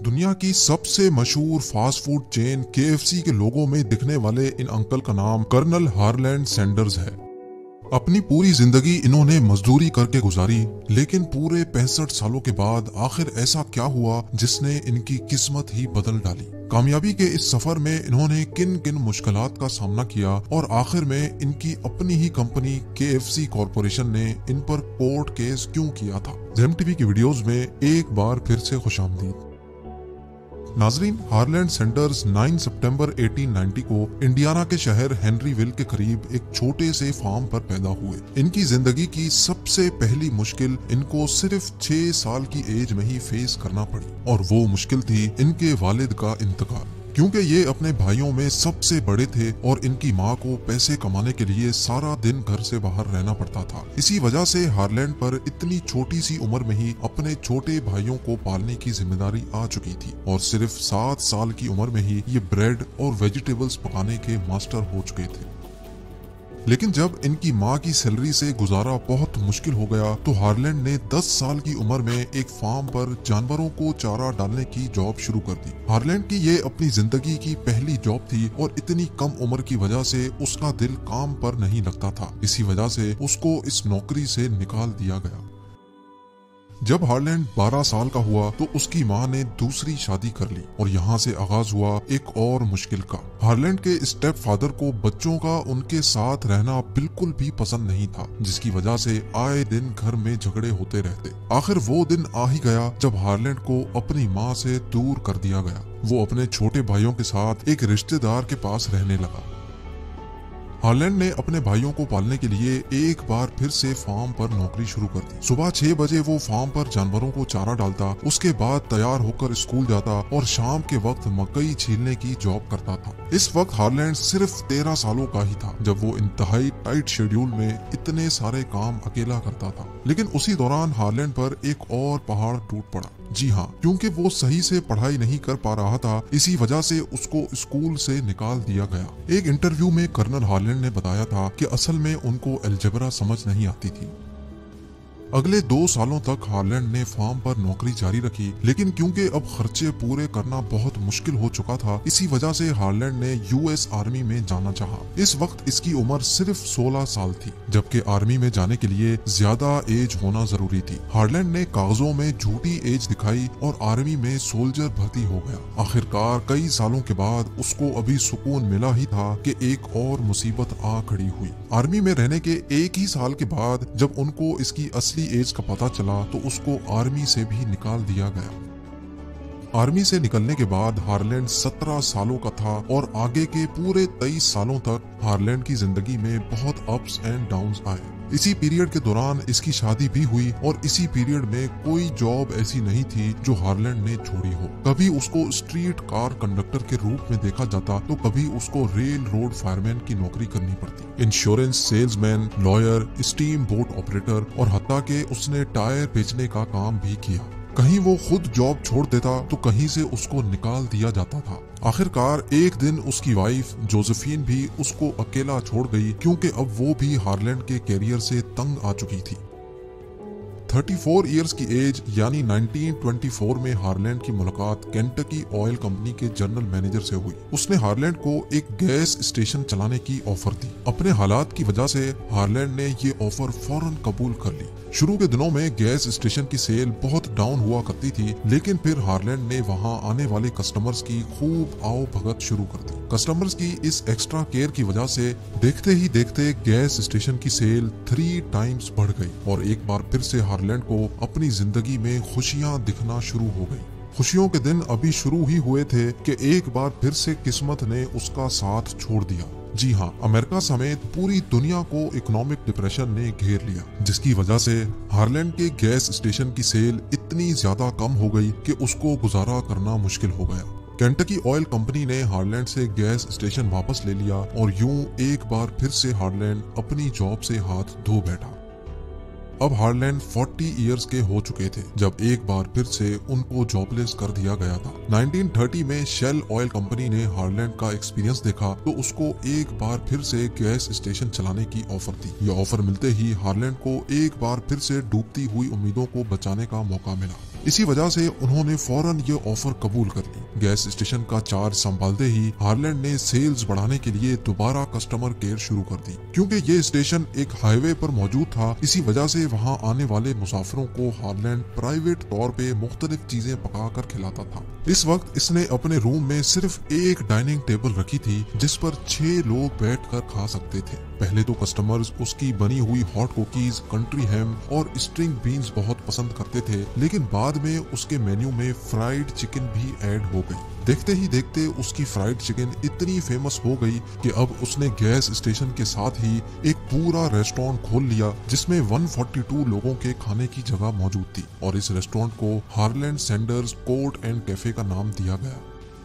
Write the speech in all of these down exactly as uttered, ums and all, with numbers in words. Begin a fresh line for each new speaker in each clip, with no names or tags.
दुनिया की सबसे मशहूर fast food chain K F C के लोगों में दिखने वाले इन अंकल का नाम कर्नल हार्लैंड सैंडर्स है। अपनी पूरी जिंदगी इन्होंने मजदूरी करके गुजारी, लेकिन पूरे पैंसठ सालों के बाद आखिर ऐसा क्या हुआ जिसने इनकी किस्मत ही बदल डाली। कामयाबी के इस सफर में इन्होंने किन किन मुश्किलात का सामना किया और आखिर में इनकी अपनी ही company K F C corporation ने इन पर कोर्ट केस क्यों किया था। जेम टीवी की वीडियोस में एक बार फिर से खुशामदीद। नाजरीन, हार्लैंड सैंडर्स नौ सितंबर अठारह सौ नब्बे को इंडियाना के शहर हेनरीविल के करीब एक छोटे से फार्म पर पैदा हुए। इनकी जिंदगी की सबसे पहली मुश्किल इनको सिर्फ छह साल की एज में ही फेस करना पड़ी और वो मुश्किल थी इनके वालिद का इंतकाल। क्योंकि ये अपने भाइयों में सबसे बड़े थे और इनकी माँ को पैसे कमाने के लिए सारा दिन घर से बाहर रहना पड़ता था। इसी वजह से हार्लैंड पर इतनी छोटी सी उम्र में ही अपने छोटे भाइयों को पालने की जिम्मेदारी आ चुकी थी और सिर्फ सात साल की उम्र में ही ये ब्रेड और वेजिटेबल्स पकाने के मास्टर हो चुके थे। लेकिन जब इनकी माँ की सैलरी से गुजारा बहुत मुश्किल हो गया तो हार्लैंड ने दस साल की उम्र में एक फार्म पर जानवरों को चारा डालने की जॉब शुरू कर दी। हार्लैंड की ये अपनी जिंदगी की पहली जॉब थी और इतनी कम उम्र की वजह से उसका दिल काम पर नहीं लगता था। इसी वजह से उसको इस नौकरी से निकाल दिया गया। जब हार्लैंड बारह साल का हुआ तो उसकी माँ ने दूसरी शादी कर ली और यहाँ से आगाज हुआ एक और मुश्किल का। हार्लैंड के स्टेप फादर को बच्चों का उनके साथ रहना बिल्कुल भी पसंद नहीं था, जिसकी वजह से आए दिन घर में झगड़े होते रहते। आखिर वो दिन आ ही गया जब हार्लैंड को अपनी माँ से दूर कर दिया गया। वो अपने छोटे भाइयों के साथ एक रिश्तेदार के पास रहने लगा। हार्लैंड ने अपने भाइयों को पालने के लिए एक बार फिर से फार्म पर नौकरी शुरू कर दी। सुबह छह बजे वो फार्म पर जानवरों को चारा डालता, उसके बाद तैयार होकर स्कूल जाता और शाम के वक्त मकई छीलने की जॉब करता था। इस वक्त हार्लैंड सिर्फ तेरह सालों का ही था जब वो इंतहाई टाइट शेड्यूल में इतने सारे काम अकेला करता था। लेकिन उसी दौरान हार्लैंड पर एक और पहाड़ टूट पड़ा। जी हाँ, क्योंकि वो सही से पढ़ाई नहीं कर पा रहा था, इसी वजह से उसको स्कूल से निकाल दिया गया। एक इंटरव्यू में कर्नल हार्लैंड ने बताया था कि असल में उनको अलजेब्रा समझ नहीं आती थी। अगले दो सालों तक हार्लैंड ने फार्म पर नौकरी जारी रखी, लेकिन क्योंकि अब खर्चे पूरे करना बहुत मुश्किल हो चुका था, इसी वजह से हार्लैंड ने यू एस आर्मी में जाना चाहा। इस वक्त इसकी उम्र सिर्फ सोलह साल थी, जबकि आर्मी में जाने के लिए ज्यादा एज होना जरूरी थी। हार्लैंड ने कागजों में झूठी एज दिखाई और आर्मी में सोल्जर भर्ती हो गया। आखिरकार कई सालों के बाद उसको अभी सुकून मिला ही था कि एक और मुसीबत आ खड़ी हुई। आर्मी में रहने के एक ही साल के बाद जब उनको इसकी असली एज का पता चला तो उसको आर्मी से भी निकाल दिया गया। आर्मी से निकलने के बाद हार्लैंड सत्रह सालों का था और आगे के पूरे तेईस सालों तक हार्लैंड की जिंदगी में बहुत अप्स एंड डाउन्स आए। इसी पीरियड के दौरान इसकी शादी भी हुई और इसी पीरियड में कोई जॉब ऐसी नहीं थी जो हार्लैंड ने छोड़ी हो। कभी उसको स्ट्रीट कार कंडक्टर के रूप में देखा जाता तो कभी उसको रेल रोड फायरमैन की नौकरी करनी पड़ती। Insurance salesman, lawyer, steam boat operator और हत्ता के उसने टायर बेचने का काम भी किया। कहीं वो खुद जॉब छोड़ देता तो कहीं से उसको निकाल दिया जाता था। आखिरकार एक दिन उसकी वाइफ जोसेफिन भी उसको अकेला छोड़ गई, क्योंकि अब वो भी हार्लैंड के कैरियर से तंग आ चुकी थी। चौंतीस इयर्स की एज यानी उन्नीस सौ चौबीस में हार्लैंड की मुलाकात केंटकी ऑयल कंपनी के जनरल मैनेजर से हुई। उसने हार्लैंड को एक गैस स्टेशन चलाने की ऑफर दी। अपने हालात की वजह से हार्लैंड ने ये ऑफर फौरन कबूल कर ली। शुरू के दिनों में गैस स्टेशन की सेल बहुत डाउन हुआ करती थी, लेकिन फिर हार्लैंड ने वहां आने वाले कस्टमर्स की खूब आओ भगत शुरू कर दी। कस्टमर्स की इस एक्स्ट्रा केयर की वजह से देखते ही देखते गैस स्टेशन की सेल थ्री टाइम्स बढ़ गई और एक बार फिर से हार्लैंड को अपनी जिंदगी में खुशियां दिखना शुरू हो गई। खुशियों के दिन अभी शुरू ही हुए थे कि एक बार फिर से किस्मत ने उसका साथ छोड़ दिया। जी हाँ, अमेरिका समेत पूरी दुनिया को इकोनॉमिक डिप्रेशन ने घेर लिया, जिसकी वजह से हार्लैंड के गैस स्टेशन की सेल इतनी ज्यादा कम हो गई कि उसको गुजारा करना मुश्किल हो गया। केंटकी ऑयल कंपनी ने हार्लैंड से गैस स्टेशन वापस ले लिया और यूं एक बार फिर से हार्लैंड अपनी जॉब से हाथ धो बैठा। अब हार्लैंड चालीस इयर्स के हो चुके थे जब एक बार फिर से उनको जॉबलेस कर दिया गया था। उन्नीस सौ तीस में शेल ऑयल कंपनी ने हार्लैंड का एक्सपीरियंस देखा तो उसको एक बार फिर से गैस स्टेशन चलाने की ऑफर दी। यह ऑफर मिलते ही हार्लैंड को एक बार फिर से डूबती हुई उम्मीदों को बचाने का मौका मिला। इसी वजह से उन्होंने फौरन ये ऑफर कबूल कर ली। गैस स्टेशन का चार्ज संभालते ही हार्लैंड ने सेल्स बढ़ाने के लिए दोबारा कस्टमर केयर शुरू कर दी। क्योंकि ये स्टेशन एक हाईवे पर मौजूद था, इसी वजह से वहाँ आने वाले मुसाफिरों को हार्लैंड प्राइवेट तौर पे मुख्तलिफ चीजें पका कर खिलाता था। इस वक्त इसने अपने रूम में सिर्फ एक डाइनिंग टेबल रखी थी जिस पर छह लोग बैठकर खा सकते थे। पहले तो कस्टमर्स उसकी बनी हुई हॉट कुकीज, कंट्री हैम और स्ट्रिंग बीन्स बहुत पसंद करते थे, लेकिन बाद में उसके मेन्यू में फ्राइड चिकन भी ऐड हो गई। देखते ही देखते उसकी फ्राइड चिकन इतनी फेमस हो गई कि अब उसने गैस स्टेशन के साथ ही एक पूरा रेस्टोरेंट खोल लिया जिसमें एक सौ बयालीस लोगों के खाने की जगह मौजूद थी और इस रेस्टोरेंट को Harland Sanders court and cafe का नाम दिया गया।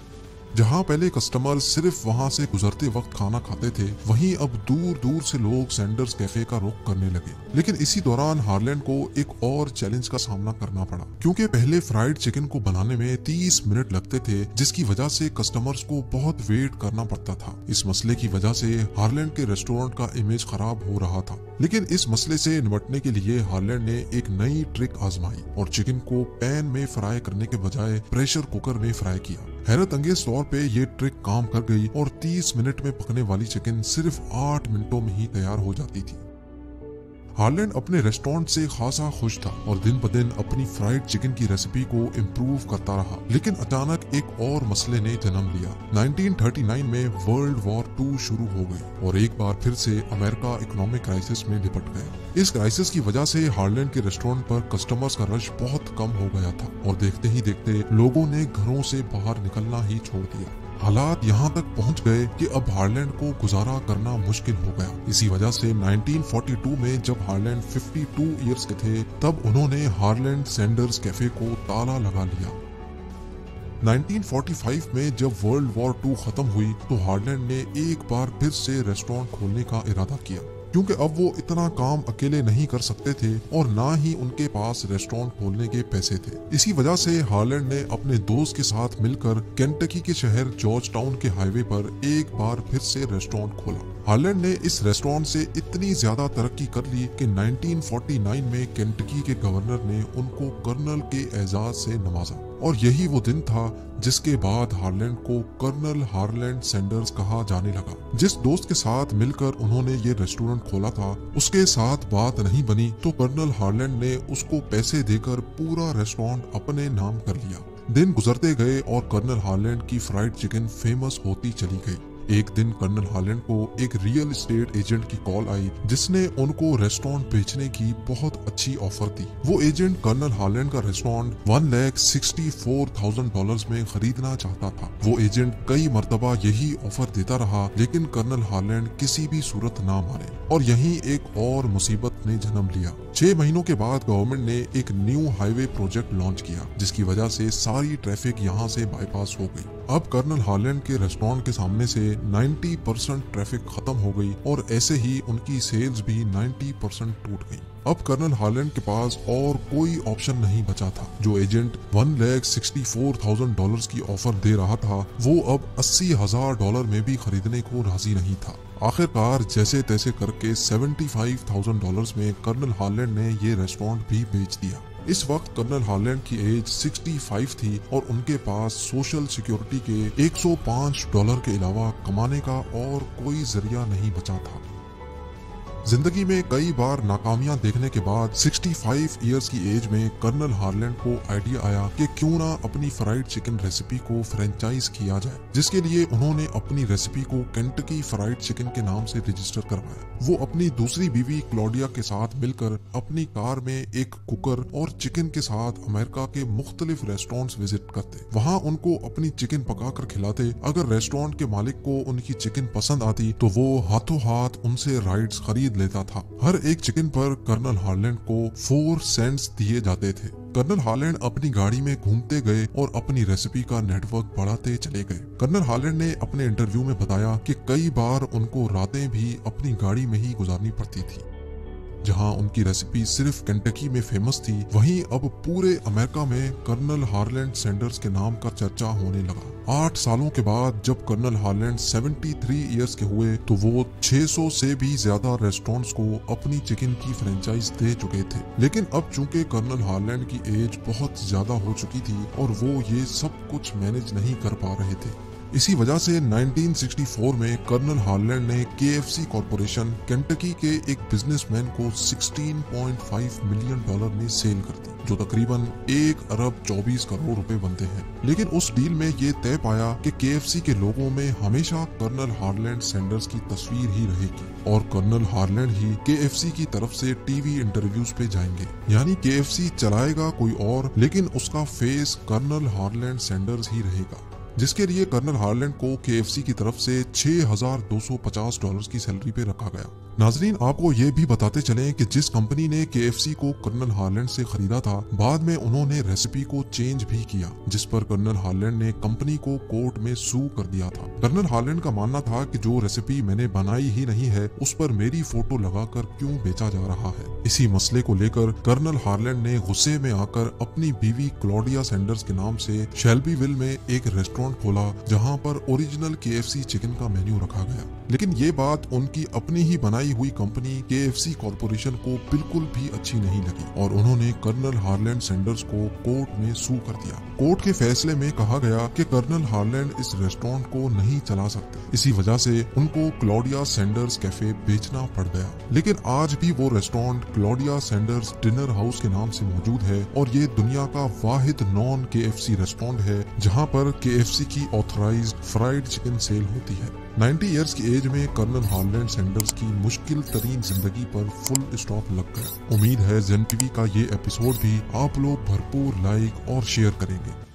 जहां पहले कस्टमर सिर्फ वहां से गुजरते वक्त खाना खाते थे, वहीं अब दूर दूर से लोग सैंडर्स कैफे का रुख करने लगे। लेकिन इसी दौरान हार्लैंड को एक और चैलेंज का सामना करना पड़ा, क्योंकि पहले फ्राइड चिकन को बनाने में तीस मिनट लगते थे, जिसकी वजह से कस्टमर्स को बहुत वेट करना पड़ता था। इस मसले की वजह से हार्लैंड के रेस्टोरेंट का इमेज खराब हो रहा था। लेकिन इस मसले से निपटने के लिए हार्लैंड ने एक नई ट्रिक आजमाई और चिकन को पैन में फ्राई करने के बजाय प्रेशर कुकर में फ्राई किया। हैरत अंगेज तौर पे ये ट्रिक काम कर गई और तीस मिनट में पकने वाली चिकन सिर्फ आठ मिनटों में ही तैयार हो जाती थी। हार्लैंड अपने रेस्टोरेंट से खासा खुश था और दिन ब दिन अपनी फ्राइड चिकन की रेसिपी को इम्प्रूव करता रहा। लेकिन अचानक एक और मसले ने जन्म लिया। उन्नीस सौ उनतालीस में वर्ल्ड वॉर टू शुरू हो गई और एक बार फिर से अमेरिका इकोनॉमिक क्राइसिस में लिपट गया। इस क्राइसिस की वजह से हार्लैंड के रेस्टोरेंट पर कस्टमर्स का रश बहुत कम हो गया था और देखते ही देखते लोगों ने घरों से बाहर निकलना ही छोड़ दिया। हालात यहाँ तक पहुँच गए कि अब हार्लैंड को गुजारा करना मुश्किल हो गया। इसी वजह से उन्नीस सौ बयालीस में जब हार्लैंड बावन इयर्स के थे, तब उन्होंने हार्लैंड सैंडर्स कैफे को ताला लगा लिया। उन्नीस सौ पैंतालीस में जब वर्ल्ड वॉर टू खत्म हुई तो हार्लैंड ने एक बार फिर से रेस्टोरेंट खोलने का इरादा किया, क्योंकि अब वो इतना काम अकेले नहीं कर सकते थे और ना ही उनके पास रेस्टोरेंट खोलने के पैसे थे। इसी वजह से हार्लैंड ने अपने दोस्त के साथ मिलकर केंटकी के शहर जॉर्ज टाउन के हाईवे पर एक बार फिर से रेस्टोरेंट खोला। हार्लैंड ने इस रेस्टोरेंट से इतनी ज्यादा तरक्की कर ली कि उन्नीस सौ उनचास में केंटकी के गवर्नर ने उनको कर्नल के एजाज से नवाजा और यही वो दिन था जिसके बाद हार्लैंड को कर्नल हार्लैंड सैंडर्स कहा जाने लगा। जिस दोस्त के साथ मिलकर उन्होंने ये रेस्टोरेंट खोला था, उसके साथ बात नहीं बनी तो कर्नल हार्लैंड ने उसको पैसे देकर पूरा रेस्टोरेंट अपने नाम कर लिया। दिन गुजरते गए और कर्नल हार्लैंड की फ्राइड चिकन फेमस होती चली गई। एक दिन कर्नल हार्लैंड को एक रियल एस्टेट एजेंट की कॉल आई जिसने उनको रेस्टोरेंट बेचने की बहुत अच्छी ऑफर दी। वो एजेंट कर्नल हार्लैंड का restaurant one lakh sixty four thousand dollars में खरीदना चाहता था। वो एजेंट कई मर्तबा यही ऑफर देता रहा, लेकिन कर्नल हार्लैंड किसी भी सूरत ना माने और यहीं एक और मुसीबत ने जन्म लिया। छह महीनों के बाद गवर्नमेंट ने एक न्यू हाईवे प्रोजेक्ट लॉन्च किया, जिसकी वजह से सारी ट्रैफिक यहाँ से बाईपास हो गई। अब कर्नल हार्लैंड के रेस्टोरेंट के सामने से नब्बे परसेंट ट्रैफिक खत्म हो गई और ऐसे ही उनकी सेल्स भी नब्बे परसेंट टूट गई। अब कर्नल हार्लैंड के पास और कोई ऑप्शन नहीं बचा था। जो agent one lakh sixty four thousand dollars की ऑफर दे रहा था, वो अब अस्सी हजार डॉलर में भी खरीदने को राजी नहीं था। आखिरकार जैसे तैसे करके पचहत्तर हज़ार डॉलर्स में कर्नल हार्लैंड ने ये रेस्टोरेंट भी बेच दिया। इस वक्त कर्नल हार्लैंड की एज पैंसठ थी और उनके पास सोशल सिक्योरिटी के एक सौ पाँच डॉलर के अलावा कमाने का और कोई जरिया नहीं बचा था। जिंदगी में कई बार नाकामियां देखने के बाद पैंसठ इयर्स की एज में कर्नल हार्लैंड को आइडिया आया कि क्यों ना अपनी फ्राइड चिकन रेसिपी को फ्रेंचाइज किया जाए, जिसके लिए उन्होंने अपनी रेसिपी को केंटकी फ्राइड चिकन के नाम से रजिस्टर करवाया। वो अपनी दूसरी बीवी क्लॉडिया के साथ मिलकर अपनी कार में एक कुकर और चिकन के साथ अमेरिका के मुख्तलिफ रेस्टोरेंट्स विजिट करते, वहाँ उनको अपनी चिकन पका कर खिलाते। अगर रेस्टोरेंट के मालिक को उनकी चिकन पसंद आती तो वो हाथों हाथ उनसे राइट्स खरीद लेता था। हर एक चिकन पर कर्नल हार्लैंड को फोर सेंट्स दिए जाते थे। कर्नल हार्लैंड अपनी गाड़ी में घूमते गए और अपनी रेसिपी का नेटवर्क बढ़ाते चले गए। कर्नल हार्लैंड ने अपने इंटरव्यू में बताया कि कई बार उनको रातें भी अपनी गाड़ी में ही गुजारनी पड़ती थी। जहां उनकी रेसिपी सिर्फ केंटकी में फेमस थी, वहीं अब पूरे अमेरिका में कर्नल हार्लैंड सैंडर्स के नाम का चर्चा होने लगा। आठ सालों के बाद जब कर्नल हार्लैंड तिहत्तर इयर्स के हुए तो वो छह सौ से भी ज्यादा रेस्टोरेंट्स को अपनी चिकन की फ्रेंचाइज दे चुके थे। लेकिन अब चूंकि कर्नल हार्लैंड की एज बहुत ज्यादा हो चुकी थी और वो ये सब कुछ मैनेज नहीं कर पा रहे थे, इसी वजह से उन्नीस सौ चौंसठ में कर्नल हार्लैंड ने केएफसी कॉर्पोरेशन केंटकी के एक बिजनेसमैन को सोलह पॉइंट पाँच मिलियन डॉलर में सेल कर दी, जो तकरीबन एक अरब चौबीस करोड़ रुपए बनते हैं। लेकिन उस डील में ये तय पाया कि केएफसी के लोगों में हमेशा कर्नल हार्लैंड सैंडर्स की तस्वीर ही रहेगी और कर्नल हार्लैंड ही केएफसी की तरफ से टीवी इंटरव्यूज पे जाएंगे। यानी केएफसी चलाएगा कोई और, लेकिन उसका फेस कर्नल हार्लैंड सैंडर्स ही रहेगा, जिसके लिए कर्नल हार्लैंड को केएफसी की तरफ से छह हज़ार दो सौ पचास डॉलर्स की सैलरी पे रखा गया। नाजरीन, आपको ये भी बताते चलें कि जिस कंपनी ने केएफसी को कर्नल हार्लैंड से खरीदा था, बाद में उन्होंने रेसिपी को चेंज भी किया, जिस पर कर्नल हार्लैंड ने कंपनी को कोर्ट में सू कर दिया था। कर्नल हार्लैंड का मानना था कि जो रेसिपी मैंने बनाई ही नहीं है, उस पर मेरी फोटो लगाकर क्यों बेचा जा रहा है। इसी मसले को लेकर कर्नल हार्लैंड ने गुस्से में आकर अपनी बीवी क्लॉडिया सैंडर्स के नाम से शेल्बीविल में एक रेस्टोरेंट खोला, जहां पर ओरिजिनल केएफसी चिकन का मेन्यू रखा गया। लेकिन ये बात उनकी अपनी ही बनाई हुई कंपनी केएफसी कॉर्पोरेशन को बिल्कुल भी अच्छी नहीं लगी और उन्होंने कर्नल हार्लैंड सैंडर्स को कोर्ट में सू कर दिया। कोर्ट के फैसले में कहा गया कि कर्नल हार्लैंड इस रेस्टोरेंट को नहीं चला सकते, इसी वजह से उनको क्लॉडिया सैंडर्स कैफे बेचना पड़ गया। लेकिन आज भी वो restaurant Claudia Sanders dinner house के नाम से मौजूद है और ये दुनिया का वाहिद नॉन केएफसी रेस्टोरेंट है जहां पर केएफसी की ऑथराइज्ड फ्राइड चिकन सेल होती है। नब्बे इयर्स की एज में कर्नल हार्लैंड सैंडर्स की मुश्किल तरीन जिंदगी पर फुल स्टॉप लग गया। उम्मीद है ज़ेन टीवी का ये एपिसोड भी आप लोग भरपूर लाइक और शेयर करेंगे।